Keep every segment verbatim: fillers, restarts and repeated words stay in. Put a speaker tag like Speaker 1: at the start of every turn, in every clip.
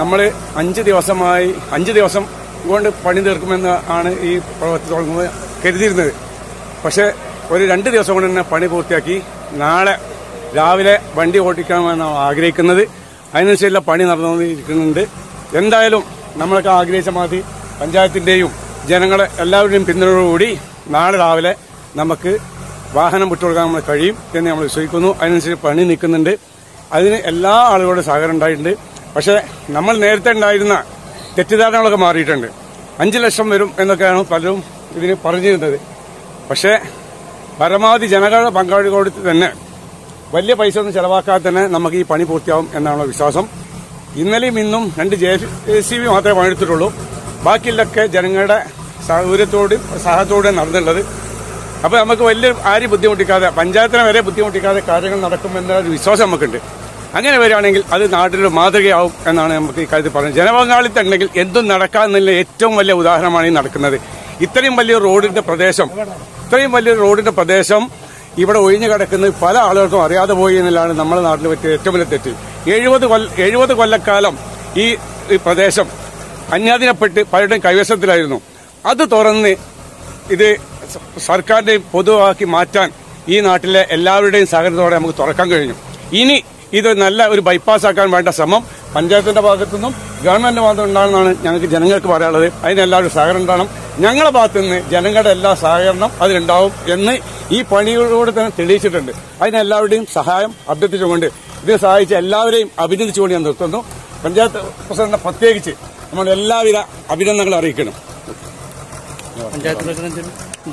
Speaker 1: നമ്മൾ അഞ്ച് ദിവസമായി അഞ്ച് ദിവസം കൊണ്ട് പണി തീർക്കുമെന്ന് ആണ് ഈ പ്രവൃത്തി തുടങ്ങുന്നത് കരുതിയിരുന്നത്. പക്ഷേ ഒരു രണ്ട് ദിവസം കൊണ്ട് തന്നെ പണി പൂർത്തിയാക്കി നാളെ രാവിലെ വണ്ടി ഓടിക്കണമെന്നാണ് ആഗ്രഹിക്കുന്നത്. അതിനനുസരിച്ചുള്ള പണി നടന്നുകൊണ്ടിരിക്കുന്നുണ്ട്. എന്തായാലും നമ്മളൊക്കെ ആഗ്രഹിച്ച മാതിരി പഞ്ചായത്തിന്റെയും ജനങ്ങളെ എല്ലാവരുടെയും പിന്തുണയോടുകൂടി നാളെ രാവിലെ നമുക്ക് വാഹനം വിട്ടുകൊടുക്കാൻ നമ്മൾ കഴിയും എന്ന് നമ്മൾ വിശ്വസിക്കുന്നു. അതിനനുസരിച്ച് പണി നിൽക്കുന്നുണ്ട്. അതിന് എല്ലാ ആളുകളുടെ സഹകരണം ഉണ്ടായിട്ടുണ്ട്. പക്ഷേ നമ്മൾ നേരത്തെ ഉണ്ടായിരുന്ന തെറ്റിദ്ധാരണകളൊക്കെ മാറിയിട്ടുണ്ട്. അഞ്ച് ലക്ഷം വരും എന്നൊക്കെയാണ് പലരും ഇതിന് പറഞ്ഞിരുന്നത്. പക്ഷേ പരമാവധി ജനങ്ങളുടെ പങ്കാളികളോട് തന്നെ വലിയ പൈസ ഒന്നും ചെലവാക്കാതെ തന്നെ നമുക്ക് ഈ പണി പൂർത്തിയാവും എന്നാണ് വിശ്വാസം. ഇന്നലെയും ഇന്നും രണ്ട് ജെ സി ബി മാത്രമേ പണിയെടുത്തിട്ടുള്ളൂ. ബാക്കിയുള്ളൊക്കെ ജനങ്ങളുടെ സൗകര്യത്തോടും സഹായത്തോടും നടന്നുള്ളത്. അപ്പോൾ നമുക്ക് വലിയ ആരും ബുദ്ധിമുട്ടിക്കാതെ പഞ്ചായത്തിനെ വരെ ബുദ്ധിമുട്ടിക്കാതെ കാര്യങ്ങൾ നടക്കുമെന്ന ഒരു വിശ്വാസം നമുക്കുണ്ട്. അങ്ങനെ വരികയാണെങ്കിൽ അത് നാട്ടിലൊരു മാതൃകയാവും എന്നാണ് നമുക്ക് ഈ കാര്യത്തിൽ പറയുന്നത്. ജനപങ്കാളിത്തം ഉണ്ടെങ്കിൽ എന്തും നടക്കാമെന്നുള്ള ഏറ്റവും വലിയ ഉദാഹരണമാണ് ഈ നടക്കുന്നത്. ഇത്രയും വലിയ റോഡിന്റെ പ്രദേശം ഇത്രയും വലിയൊരു റോഡിന്റെ പ്രദേശം ഇവിടെ ഒഴിഞ്ഞു കിടക്കുന്നത് പല ആളുകൾക്കും അറിയാതെ പോയി എന്നുള്ളതാണ് നമ്മുടെ നാട്ടിൽ പറ്റിയ ഏറ്റവും വലിയ തെറ്റ്. എഴുപത് കൊല്ല എഴുപത് കൊല്ലക്കാലം ഈ പ്രദേശം അന്യാധീനപ്പെട്ട് പലരുടെയും കൈവശത്തിലായിരുന്നു. അത് തുറന്ന് ഇത് സർക്കാരിന്റെ പൊതുവാക്കി മാറ്റാൻ ഈ നാട്ടിലെ എല്ലാവരുടെയും സഹകരണത്തോടെ നമുക്ക് തുറക്കാൻ കഴിഞ്ഞു. ഇനി ഇത് നല്ല ഒരു ബൈപ്പാസ് ആക്കാൻ വേണ്ട ശ്രമം പഞ്ചായത്തിന്റെ ഭാഗത്തുനിന്നും ഗവൺമെന്റിന്റെ ഭാഗത്തും ഉണ്ടാകുന്നതാണ് ഞങ്ങൾക്ക് ജനങ്ങൾക്ക് പറയാനുള്ളത്. അതിനെല്ലാവരും സഹകരണം ഉണ്ടാകണം. ഞങ്ങളുടെ ഭാഗത്തു നിന്ന് ജനങ്ങളുടെ എല്ലാ സഹകരണം അതിലുണ്ടാവും എന്ന് ഈ പണിയോട് തന്നെ തെളിയിച്ചിട്ടുണ്ട്. അതിനെല്ലാവരുടെയും സഹായം അഭ്യർത്ഥിച്ചുകൊണ്ട് ഇതിനെ സഹായിച്ച എല്ലാവരെയും അഭിനന്ദിച്ചുകൊണ്ട് ഞാൻ നിർത്തുന്നു. പഞ്ചായത്ത് പ്രസിഡന്റിനെ പ്രത്യേകിച്ച് നമ്മുടെ എല്ലാവിധ അഭിനന്ദനങ്ങൾ അറിയിക്കണം.
Speaker 2: പഞ്ചായത്ത് പ്രസിഡന്റിന്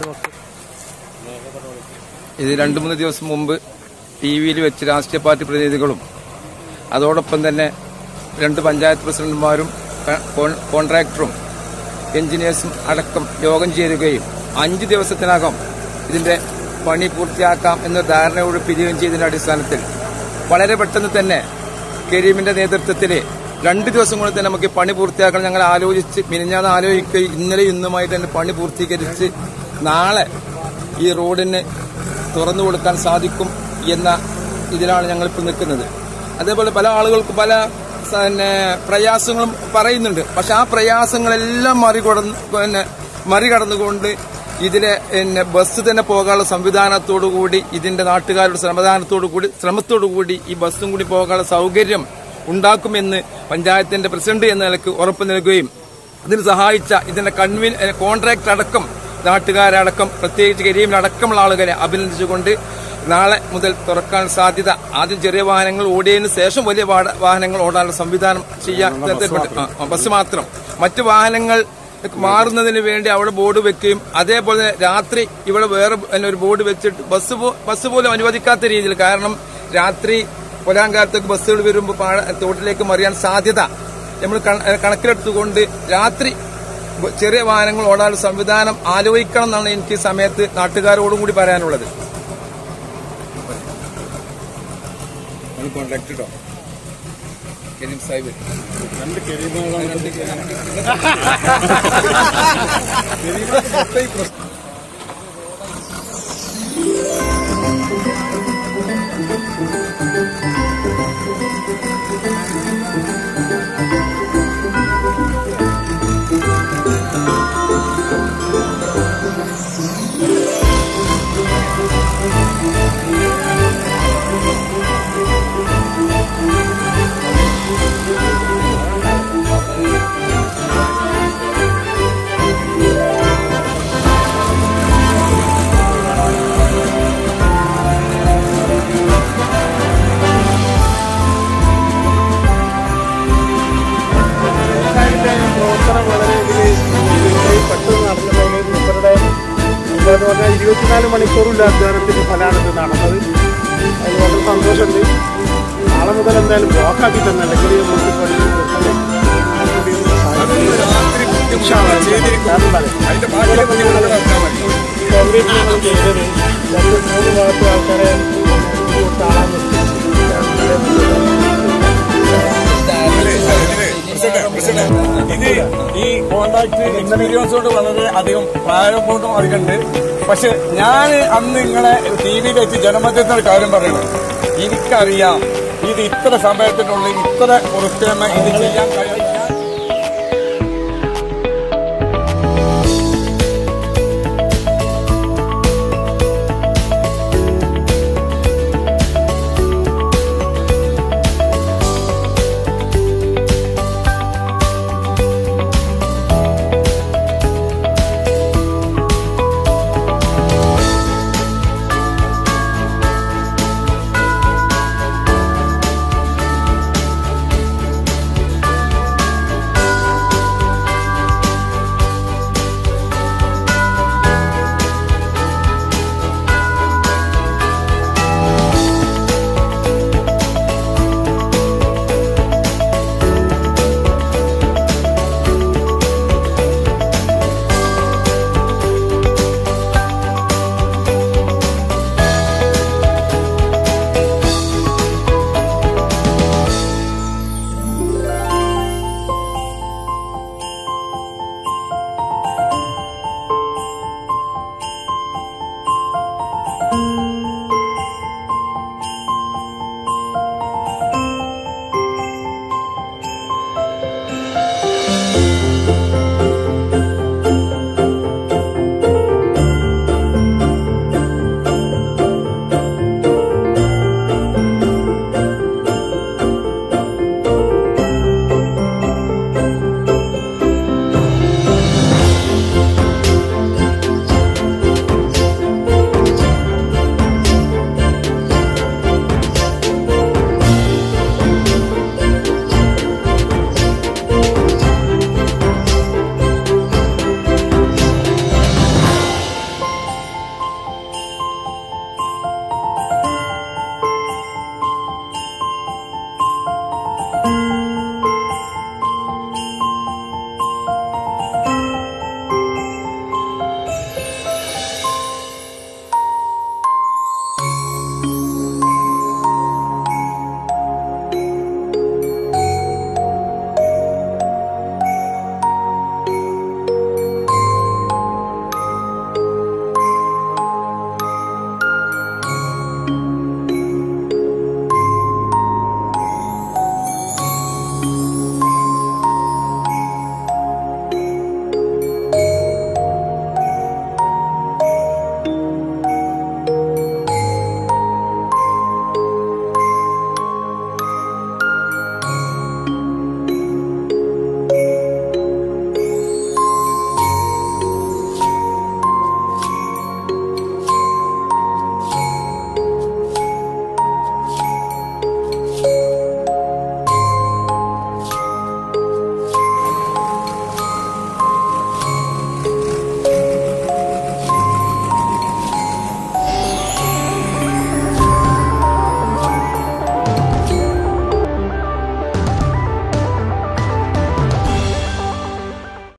Speaker 3: ഇത് രണ്ടു മൂന്ന് ദിവസം മുമ്പ് ടി വിയിൽ വെച്ച് രാഷ്ട്രീയ പാർട്ടി പ്രതിനിധികളും അതോടൊപ്പം തന്നെ രണ്ട് പഞ്ചായത്ത് പ്രസിഡന്റുമാരും കോൺട്രാക്ടറും എഞ്ചിനീയേഴ്സും അടക്കം യോഗം ചേരുകയും അഞ്ച് ദിവസത്തിനകം ഇതിന്റെ പണി പൂർത്തിയാക്കാം എന്ന ധാരണയോട് പിരിയുകയും ചെയ്തതിന്റെ അടിസ്ഥാനത്തിൽ വളരെ പെട്ടെന്ന് തന്നെ കരീമിന്റെ നേതൃത്വത്തിൽ രണ്ട് ദിവസം കൊണ്ട് തന്നെ നമുക്ക് പണി പൂർത്തിയാക്കണം ഞങ്ങൾ ആലോചിച്ച് മിനിഞ്ഞാന്ന് ആലോചിക്കുകയും ഇന്നലെ ഇന്നുമായിട്ട് തന്നെ പണി പൂർത്തീകരിച്ച് നാളെ ഈ റോഡിന് തുറന്നു കൊടുക്കാൻ സാധിക്കും എന്ന ഇതിലാണ് ഞങ്ങളിപ്പോൾ നിൽക്കുന്നത്. അതേപോലെ പല ആളുകൾക്ക് പല പിന്നെ പ്രയാസങ്ങളും പറയുന്നുണ്ട്. പക്ഷെ ആ പ്രയാസങ്ങളെല്ലാം മറികടന്ന് പിന്നെ മറികടന്നുകൊണ്ട് ഇതിലെ പിന്നെ ബസ് തന്നെ പോകാനുള്ള സംവിധാനത്തോടു കൂടി ഇതിന്റെ നാട്ടുകാരുടെ ശ്രമദാനത്തോടു കൂടി ശ്രമത്തോടു കൂടി ഈ ബസ്സും കൂടി പോകാനുള്ള സൗകര്യം ഉണ്ടാക്കുമെന്ന് പഞ്ചായത്തിന്റെ പ്രസിഡന്റ് എന്ന നിലയ്ക്ക് ഉറപ്പ് നൽകുകയും ഇതിന് സഹായിച്ച ഇതിന്റെ കൺവീൻ കോൺട്രാക്ടർ അടക്കം നാട്ടുകാരടക്കം പ്രത്യേകിച്ച് കരീമിലടക്കമുള്ള ആളുകളെ അഭിനന്ദിച്ചുകൊണ്ട് നാളെ മുതൽ തുറക്കാൻ സാധ്യത. ആദ്യം ചെറിയ വാഹനങ്ങൾ ഓടിയതിനു ശേഷം വലിയ വാഹനങ്ങൾ ഓടാനുള്ള സംവിധാനം ചെയ്യാൻ ബസ് മാത്രം മറ്റു വാഹനങ്ങൾ മാറുന്നതിന് വേണ്ടി അവിടെ ബോർഡ് വെക്കുകയും അതേപോലെ രാത്രി ഇവിടെ വേറെ ഒരു ബോർഡ് വെച്ചിട്ട് ബസ് ബസ് പോലും അനുവദിക്കാത്ത രീതിയിൽ, കാരണം രാത്രി പൊലാങ്കാലത്തേക്ക് ബസ്സുകൾ വരുമ്പോൾ തോട്ടിലേക്ക് മറിയാൻ സാധ്യത നമ്മൾ കണക്കിലെടുത്തുകൊണ്ട് രാത്രി ചെറിയ വാഹനങ്ങൾ ഓടാനുള്ള സംവിധാനം ആലോചിക്കണം എന്നാണ് എനിക്ക് ഈ സമയത്ത് നാട്ടുകാരോടും കൂടി പറയാനുള്ളത്. കോൺട്രാക്ടോ കരീം സാഹിബ് രണ്ട് കരീമുകളാണ് രണ്ട്
Speaker 4: ഇരുപത്തിനാല് മണിക്കൂറില്ല അധ്വാനത്തിന് ഫലമാണ് നടന്നത്. അതിന് വളരെ സന്തോഷമുണ്ട്. നാളെ മുതൽ എന്തായാലും ബ്ലോക്കാക്കി തന്നെ അല്ലെങ്കിൽ കോൺക്രീറ്റ് ഞങ്ങൾ ചെയ്തത് രണ്ട് മൂന്ന് ഭാഗത്ത് ആൾക്കാരെ കാണാൻ
Speaker 1: ഇത് ഈ കോൺട്രാക്ട് എക്സ്പീരിയൻസ് കൊണ്ട് വളരെ അധികം പ്രായബോധം അധികമുണ്ട്. പക്ഷെ ഞാൻ അന്ന് നിങ്ങളെ ടി വിയിൽ വെച്ച് ജനമധ്യത്തിൽ കാര്യം പറയുന്നത് എനിക്കറിയാം ഇത് ഇത്ര സമയത്തിനുള്ളിൽ ഇത്ര ഉറപ്പേമ ഇത് ചെയ്യാൻ കഴിയും.